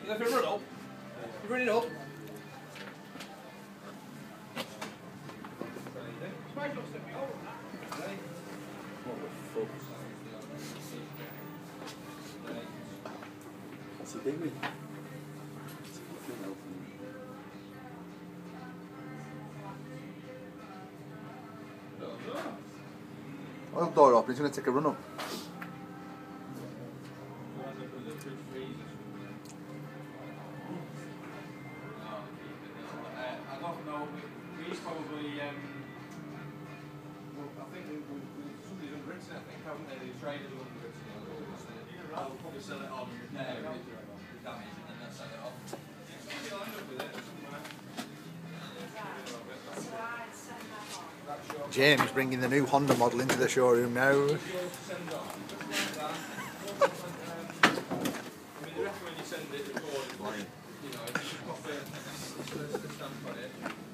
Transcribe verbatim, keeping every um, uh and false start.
If you run up, you're running up. What's he doing? Oh, the door open, he's going to take a run up. I don't know, he's probably, um, well, I think we, we, we, somebody's unwritten, I think, haven't they? The traders are unwritten. I'll probably sell it on repair it, damage, and then they'll sell it off. Somebody lined up with it somewhere. James bringing the new Honda model into the showroom now. I mean, they recommend you send it recorded, you know, if you pop a stamp on it.